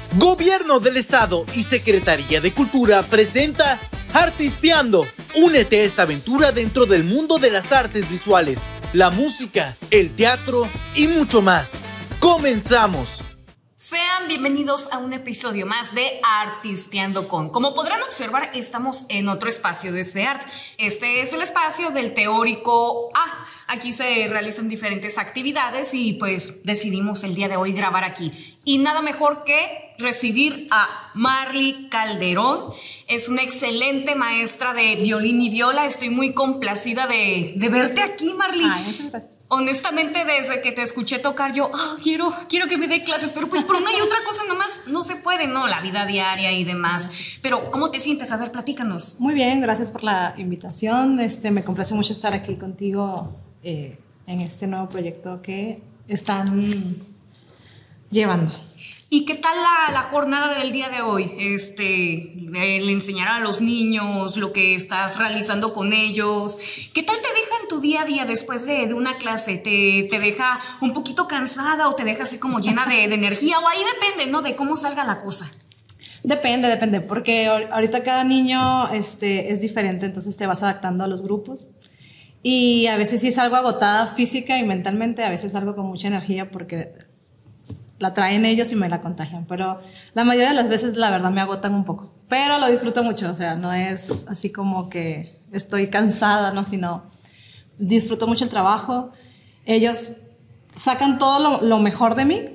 Gobierno del Estado y Secretaría de Cultura presenta Artisteando. Únete a esta aventura dentro del mundo de las artes visuales, la música, el teatro y mucho más. ¡Comenzamos! Sean bienvenidos a un episodio más de Artisteando con. Como podrán observar, estamos en otro espacio de CEART. Este es el espacio del teórico A. Aquí se realizan diferentes actividades y pues decidimos el día de hoy grabar aquí. Y nada mejor que recibir a Marly Calderón. Es una excelente maestra de violín y viola. Estoy muy complacida de verte aquí, Marly. Ay, muchas gracias. Honestamente, desde que te escuché tocar, yo quiero que me dé clases, pero pues por una y otra cosa nomás no se puede, ¿no? La vida diaria y demás. Pero, ¿cómo te sientes? A ver, platícanos. Muy bien, gracias por la invitación. Me complace mucho estar aquí contigo en este nuevo proyecto que están llevando. ¿Y qué tal la jornada del día de hoy? El enseñar a los niños, lo que estás realizando con ellos. ¿Qué tal te deja en tu día a día después de una clase? ¿Te deja un poquito cansada o te deja así como llena de energía? O ahí depende, ¿no? De cómo salga la cosa. Depende, porque ahorita cada niño es diferente, entonces te vas adaptando a los grupos. Y a veces sí salgo agotada física y mentalmente, a veces salgo con mucha energía porque la traen ellos y me la contagian, pero la mayoría de las veces la verdad me agotan un poco, pero lo disfruto mucho, o sea, no es así como que estoy cansada, no, sino disfruto mucho el trabajo. Ellos sacan todo lo mejor de mí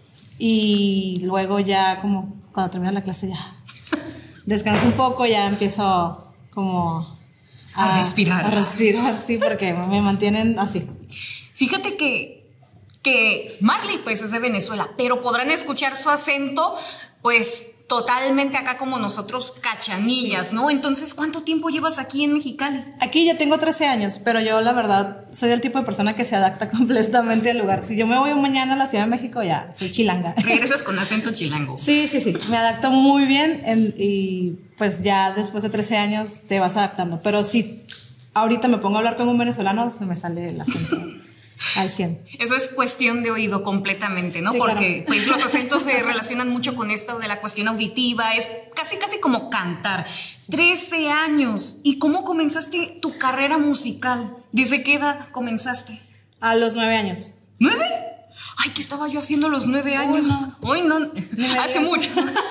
y luego ya como cuando termina la clase ya descanso un poco, ya empiezo como a respirar. A respirar, sí, porque me mantienen así. Fíjate que Marly pues es de Venezuela, pero podrán escuchar su acento pues totalmente acá como nosotros cachanillas, ¿no? Entonces, ¿cuánto tiempo llevas aquí en Mexicali? Aquí ya tengo 13 años, pero yo la verdad soy del tipo de persona que se adapta completamente al lugar. Si yo me voy mañana a la Ciudad de México, ya soy chilanga. Regresas con acento chilango. Sí, me adapto muy bien y pues ya después de 13 años te vas adaptando. Pero si ahorita me pongo a hablar con un venezolano, se me sale el acento al 100. Eso es cuestión de oído completamente, ¿no? Sí, porque claro. Pues los acentos se relacionan mucho con esto de la cuestión auditiva, es casi como cantar. Sí. 13 años. ¿Y cómo comenzaste tu carrera musical? ¿Desde qué edad comenzaste? A los 9 años. ¿9? Ay, ¿qué estaba yo haciendo a los 9 años? Uy, no, hace mucho.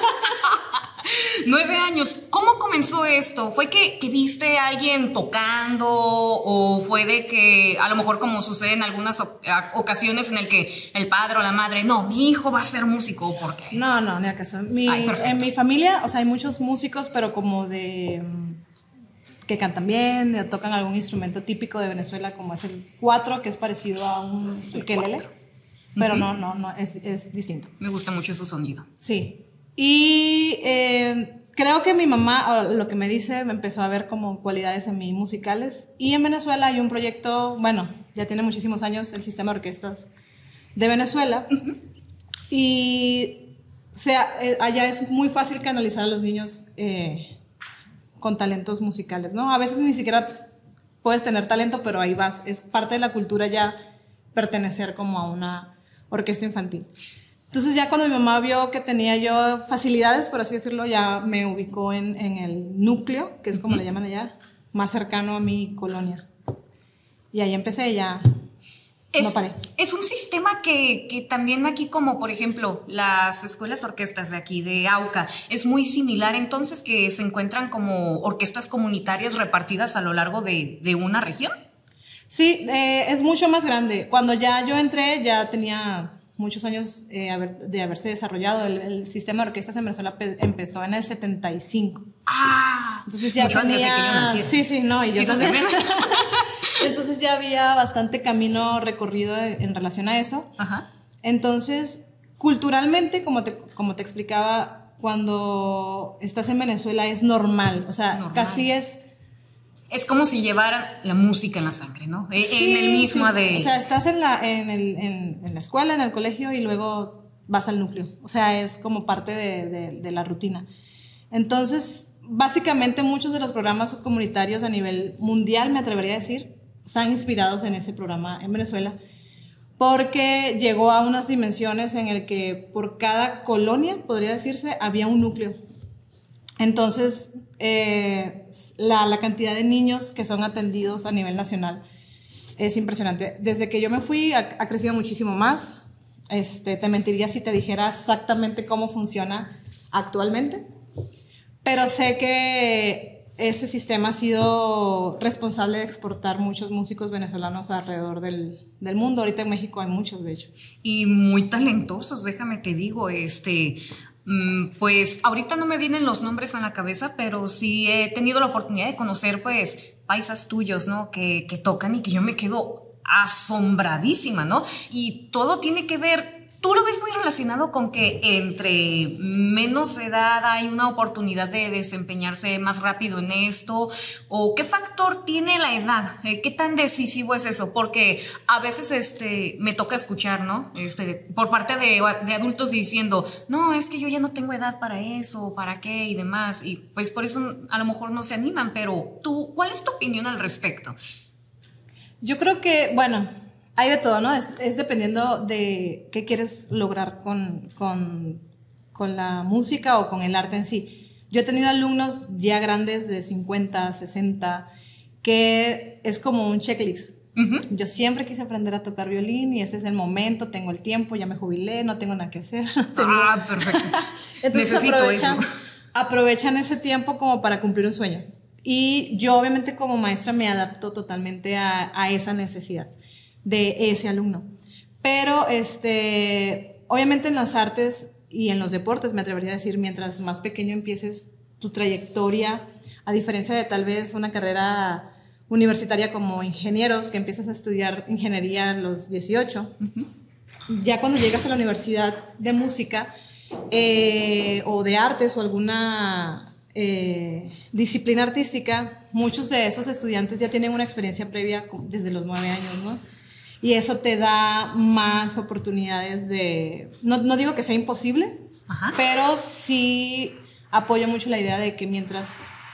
9 años. ¿Cómo comenzó esto? ¿Fue que viste a alguien tocando o fue de que a lo mejor como sucede en algunas ocasiones en el que el padre o la madre, no, mi hijo va a ser músico? ¿Por qué? No, ni acaso. En mi familia, o sea, hay muchos músicos, pero como que cantan bien, o tocan algún instrumento típico de Venezuela, como es el cuatro, que es parecido a un ukelele, pero no, es distinto. Me gusta mucho su sonido. Sí. Y creo que mi mamá, lo que me dice, me empezó a ver como cualidades en mí musicales. Y en Venezuela hay un proyecto, bueno, ya tiene muchísimos años, el Sistema de Orquestas de Venezuela. Y allá es muy fácil canalizar a los niños con talentos musicales, ¿no? A veces ni siquiera puedes tener talento, pero ahí vas. Es parte de la cultura ya pertenecer como a una orquesta infantil. Entonces ya cuando mi mamá vio que tenía yo facilidades, por así decirlo, ya me ubicó en el núcleo, que es como le llaman allá, más cercano a mi colonia. Y ahí empecé, ya no paré. Es un sistema que también aquí, como por ejemplo las escuelas orquestas de aquí, de AUCA, es muy similar entonces, que se encuentran como orquestas comunitarias repartidas a lo largo de una región. Sí, es mucho más grande. Cuando ya yo entré, ya tenía muchos años de haberse desarrollado. El sistema de orquestas en Venezuela empezó en el 75. Entonces ya mucho antes de que yo naciera. Sí, no, y yo también. Entonces ya había bastante camino recorrido en relación a eso. Ajá. Entonces, culturalmente, como te explicaba, cuando estás en Venezuela es normal. O sea, casi es como si llevaran la música en la sangre, ¿no? Sí, en el mismo sí. de... O sea, estás en la escuela, en el colegio y luego vas al núcleo. O sea, es como parte de la rutina. Entonces, básicamente muchos de los programas comunitarios a nivel mundial, me atrevería a decir, están inspirados en ese programa en Venezuela, porque llegó a unas dimensiones en el que por cada colonia, podría decirse, había un núcleo. Entonces, la cantidad de niños que son atendidos a nivel nacional es impresionante. Desde que yo me fui, ha crecido muchísimo más. Te mentiría si te dijera exactamente cómo funciona actualmente, pero sé que ese sistema ha sido responsable de exportar muchos músicos venezolanos alrededor del mundo. Ahorita en México hay muchos, de hecho. Y muy talentosos, déjame te digo, pues ahorita no me vienen los nombres a la cabeza, pero sí he tenido la oportunidad de conocer pues paisas tuyos, ¿no? Que tocan y que yo me quedo asombradísima, ¿no? Y todo tiene que ver, tú lo ves muy relacionado con que entre menos edad hay una oportunidad de desempeñarse más rápido en esto, o qué factor tiene la edad, qué tan decisivo es eso, porque a veces me toca escuchar, ¿no? Por parte de adultos diciendo, no, es que yo ya no tengo edad para eso, para qué y demás, y pues por eso a lo mejor no se animan, pero tú, ¿cuál es tu opinión al respecto? Yo creo que, bueno, hay de todo, ¿no? Es dependiendo de qué quieres lograr con la música o con el arte en sí. Yo he tenido alumnos ya grandes de 50, 60, que es como un checklist. Yo siempre quise aprender a tocar violín y este es el momento, tengo el tiempo, ya me jubilé, no tengo nada que hacer. Perfecto. Entonces necesito eso. Aprovechan ese tiempo como para cumplir un sueño. Y yo obviamente como maestra me adapto totalmente a esa necesidad de ese alumno. Pero obviamente en las artes y en los deportes, me atrevería a decir, mientras más pequeño empieces tu trayectoria, a diferencia de tal vez una carrera universitaria como ingenieros, que empiezas a estudiar ingeniería a los 18, ya cuando llegas a la universidad de música o de artes o alguna disciplina artística, muchos de esos estudiantes ya tienen una experiencia previa desde los 9 años, ¿no? Y eso te da más oportunidades de... No digo que sea imposible, pero sí apoyo mucho la idea de que mientras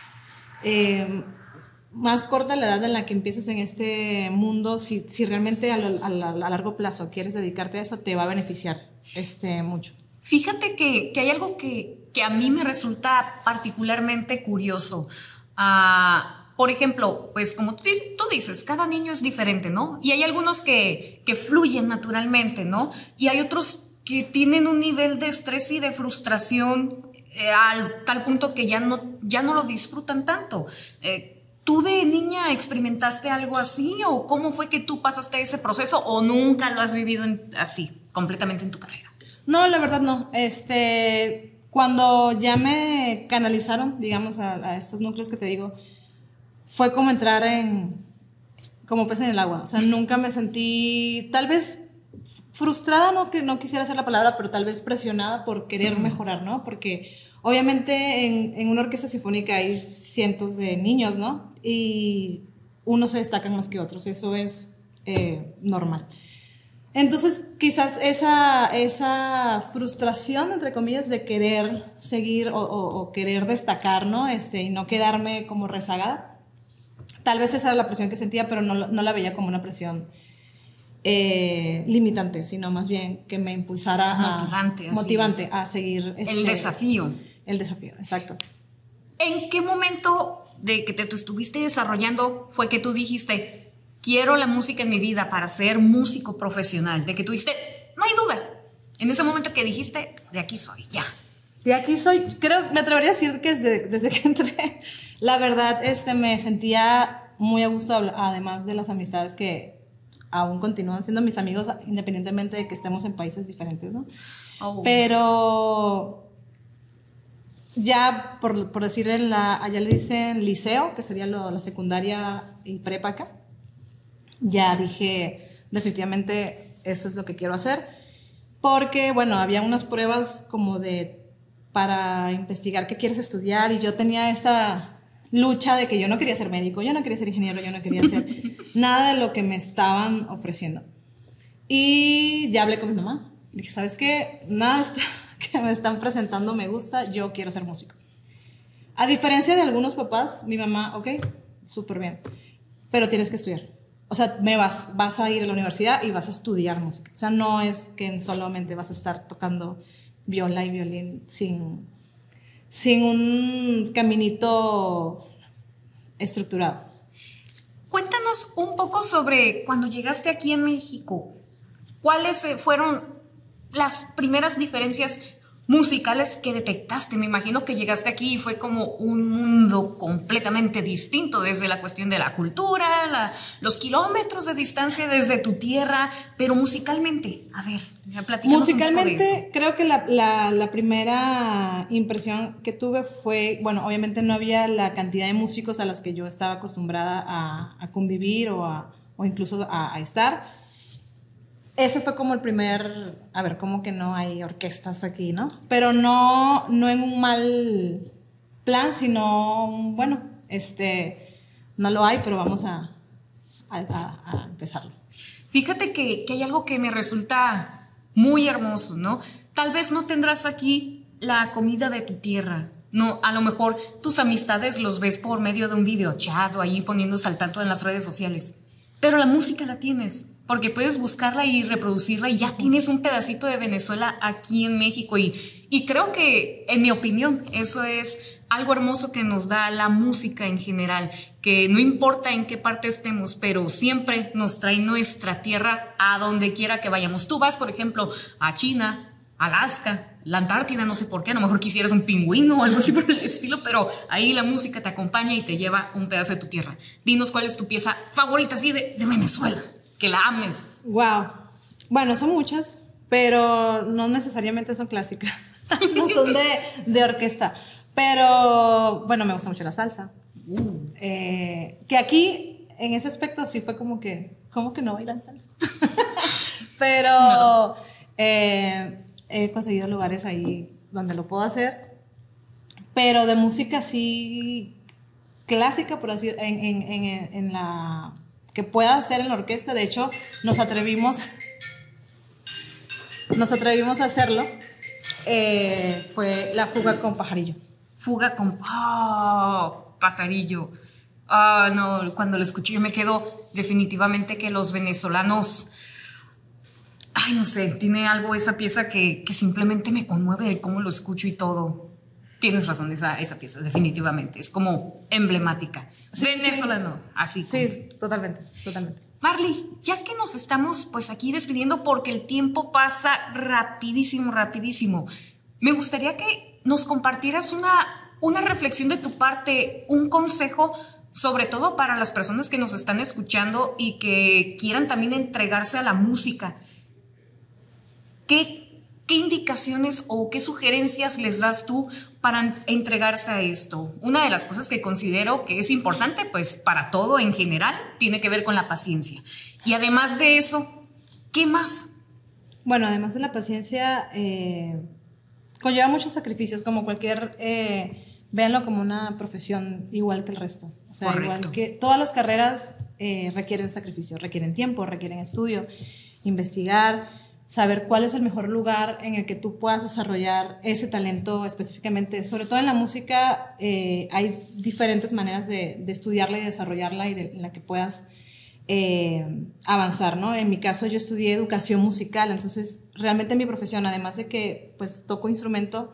más corta la edad en la que empieces en este mundo, si realmente a largo plazo quieres dedicarte a eso, te va a beneficiar mucho. Fíjate que hay algo que a mí me resulta particularmente curioso. Por ejemplo, pues como tú dices, cada niño es diferente, ¿no? Y hay algunos que fluyen naturalmente, ¿no? Y hay otros que tienen un nivel de estrés y de frustración al tal punto que ya no lo disfrutan tanto. ¿Tú de niña experimentaste algo así? ¿O cómo fue que tú pasaste ese proceso? ¿O nunca lo has vivido así, completamente en tu carrera? No, la verdad no. Cuando ya me canalizaron, digamos, a estos núcleos que te digo, fue como entrar como pez en el agua. O sea, nunca me sentí, tal vez frustrada, no que no quisiera hacer la palabra, pero tal vez presionada por querer mejorar, ¿no? Porque obviamente en una orquesta sinfónica hay cientos de niños, ¿no? Y unos se destacan más que otros, eso es normal. Entonces, quizás esa frustración, entre comillas, de querer seguir o querer destacar, ¿no? Y no quedarme como rezagada. Tal vez esa era la presión que sentía, pero no la veía como una presión limitante, sino más bien que me impulsara motivante a seguir. El desafío. El desafío, exacto. ¿En qué momento de que te estuviste desarrollando fue que tú dijiste, quiero la música en mi vida para ser músico profesional? De que tú dijiste, no hay duda. En ese momento que dijiste, de aquí soy, ya. De aquí soy, me atrevería a decir que desde que entré, la verdad, me sentía muy a gusto, además de las amistades que aún continúan siendo mis amigos, independientemente de que estemos en países diferentes, ¿no? Oh. Pero ya, por decir, allá le dicen liceo, que sería la secundaria y prepa acá, ya dije, definitivamente eso es lo que quiero hacer, porque, bueno, había unas pruebas como para investigar qué quieres estudiar, y yo tenía esta lucha de que yo no quería ser médico, yo no quería ser ingeniero, yo no quería hacer nada de lo que me estaban ofreciendo. Y ya hablé con mi mamá, dije, ¿sabes qué? Nada de esto que me están presentando me gusta, yo quiero ser músico. A diferencia de algunos papás, mi mamá, ok, súper bien, pero tienes que estudiar. o sea, vas a ir a la universidad y vas a estudiar música. O sea, no es que solamente vas a estar tocando viola y violín sin un caminito estructurado. Cuéntanos un poco sobre cuando llegaste aquí en México. ¿Cuáles fueron las primeras diferencias musicales que detectaste? Me imagino que llegaste aquí y fue como un mundo completamente distinto, desde la cuestión de la cultura, los kilómetros de distancia desde tu tierra, pero musicalmente, a ver, platícanos musicalmente, un poco de eso. creo que la primera impresión que tuve fue, bueno, obviamente no había la cantidad de músicos a las que yo estaba acostumbrada a convivir o incluso a estar. Ese fue como el primer, a ver, como que no hay orquestas aquí, ¿no? Pero no en un mal plan, sino, bueno, no lo hay, pero vamos a empezarlo. Fíjate que hay algo que me resulta muy hermoso, ¿no? Tal vez no tendrás aquí la comida de tu tierra, no, a lo mejor tus amistades los ves por medio de un video chat o ahí poniéndose al tanto en las redes sociales, pero la música la tienes, porque puedes buscarla y reproducirla y ya tienes un pedacito de Venezuela aquí en México y creo que, en mi opinión, eso es algo hermoso que nos da la música en general, que no importa en qué parte estemos, pero siempre nos trae nuestra tierra a donde quiera que vayamos. Tú vas, por ejemplo, a China, Alaska, la Antártida, no sé por qué, a lo mejor quisieras un pingüino o algo así por el estilo, pero ahí la música te acompaña y te lleva un pedazo de tu tierra. Dinos cuál es tu pieza favorita así de Venezuela, que la ames. Wow. Bueno, son muchas, pero no necesariamente son clásicas. No son de orquesta. Pero, bueno, me gusta mucho la salsa. Que aquí, en ese aspecto, sí fue como que no bailan salsa. Pero no. He conseguido lugares ahí donde lo puedo hacer. Pero de música sí clásica, por así en la que pueda hacer en la orquesta. De hecho, nos atrevimos a hacerlo. Fue la fuga con Pajarillo. Fuga con Pajarillo. No, cuando lo escuché yo me quedo definitivamente que los venezolanos, ay, no sé, tiene algo esa pieza que simplemente me conmueve el cómo lo escucho y todo. Tienes razón, esa pieza definitivamente es como emblemática. Sí, venezolano, sí. Así como. Sí, totalmente. Marley, ya que nos estamos pues aquí despidiendo porque el tiempo pasa rapidísimo, me gustaría que nos compartieras una reflexión de tu parte, un consejo, sobre todo para las personas que nos están escuchando y que quieran también entregarse a la música. ¿Qué indicaciones o qué sugerencias les das tú para entregarse a esto? Una de las cosas que considero que es importante, pues para todo en general, tiene que ver con la paciencia. Y además de eso, ¿qué más? Bueno, además de la paciencia, conlleva muchos sacrificios, como cualquier, véanlo como una profesión igual que el resto. O sea, correcto. Igual que todas las carreras requieren sacrificio, requieren tiempo, requieren estudio, investigar, saber cuál es el mejor lugar en el que tú puedas desarrollar ese talento específicamente. Sobre todo en la música hay diferentes maneras de estudiarla y desarrollarla y en la que puedas avanzar, ¿no? En mi caso yo estudié educación musical, entonces realmente mi profesión, además de que pues toco instrumento,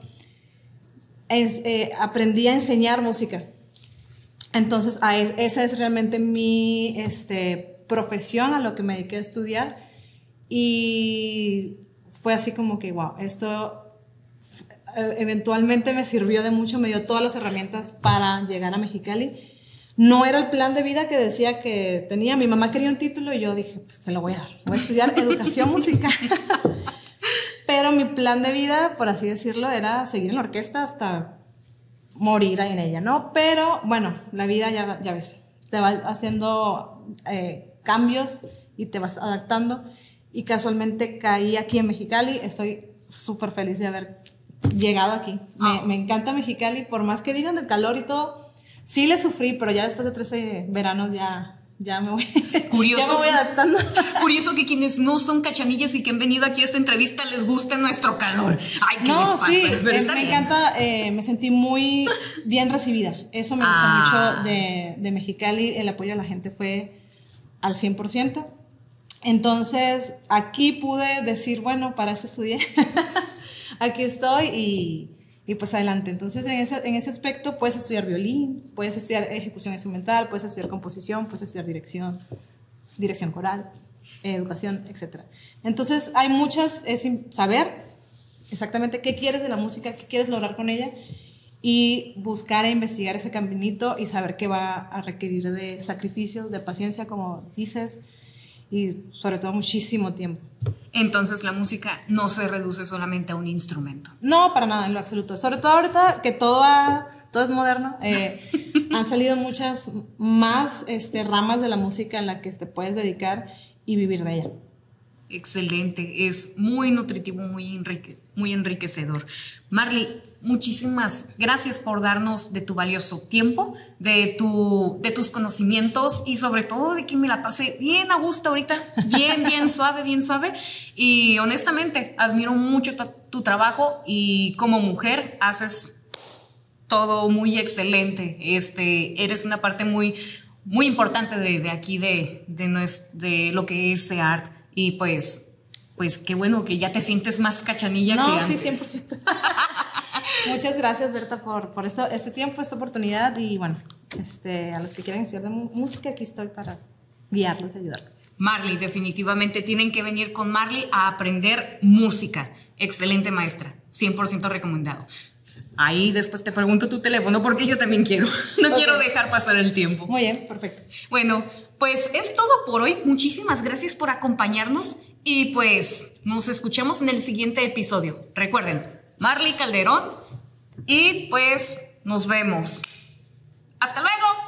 aprendí a enseñar música. Entonces esa es realmente mi profesión, a lo que me dediqué a estudiar. Y fue así como que, wow, esto eventualmente me sirvió de mucho, me dio todas las herramientas para llegar a Mexicali. No era el plan de vida que decía que tenía. Mi mamá quería un título y yo dije, pues se lo voy a dar. Voy a estudiar educación musical. Pero mi plan de vida, por así decirlo, era seguir en la orquesta hasta morir en ella, ¿no? Pero bueno, la vida ya ves, te va haciendo cambios y te vas adaptando. Y casualmente caí aquí en Mexicali. Estoy súper feliz de haber llegado aquí. Me encanta Mexicali, por más que digan del calor y todo. Sí le sufrí, pero ya después de 13 veranos ya me voy, curioso, ya me voy adaptando. Curioso que quienes no son cachanillas y que han venido aquí a esta entrevista les guste nuestro calor. Ay, ¿qué les pasa? Sí, pero está bien. Encanta, me sentí muy bien recibida. Eso me gustó mucho de Mexicali. El apoyo a la gente fue al 100%. Entonces, aquí pude decir, bueno, para eso estudié. Aquí estoy y pues adelante. Entonces, en ese aspecto puedes estudiar violín, puedes estudiar ejecución instrumental, puedes estudiar composición, puedes estudiar dirección coral, educación, etc. Entonces, hay muchas, es saber exactamente qué quieres de la música, qué quieres lograr con ella y buscar e investigar ese caminito y saber que va a requerir de sacrificios, de paciencia, como dices, y sobre todo muchísimo tiempo. Entonces la música no se reduce solamente a un instrumento. No, para nada, en lo absoluto. Sobre todo ahorita que todo es moderno, han salido muchas más ramas de la música en la que te puedes dedicar y vivir de ella. Excelente, es muy nutritivo, muy enriquecedor. Marley, muchísimas gracias por darnos de tu valioso tiempo, de tus conocimientos y sobre todo de que me la pasé bien a gusto ahorita, bien suave. Y honestamente, admiro mucho tu trabajo y como mujer haces todo muy excelente. Eres una parte muy importante de aquí, de lo que es art. Y pues qué bueno que ya te sientes más cachanilla que antes. Sí, 100%. Muchas gracias, Berta, por este tiempo, esta oportunidad. Y bueno, a los que quieran estudiar de música, aquí estoy para guiarlos y ayudarlos. Marley, definitivamente tienen que venir con Marley a aprender música. Excelente maestra, 100% recomendado. Ahí después te pregunto tu teléfono porque yo también quiero. No quiero dejar pasar el tiempo. Muy bien, perfecto. Bueno, pues es todo por hoy. Muchísimas gracias por acompañarnos y pues nos escuchamos en el siguiente episodio. Recuerden, Marley Calderón y pues nos vemos. ¡Hasta luego!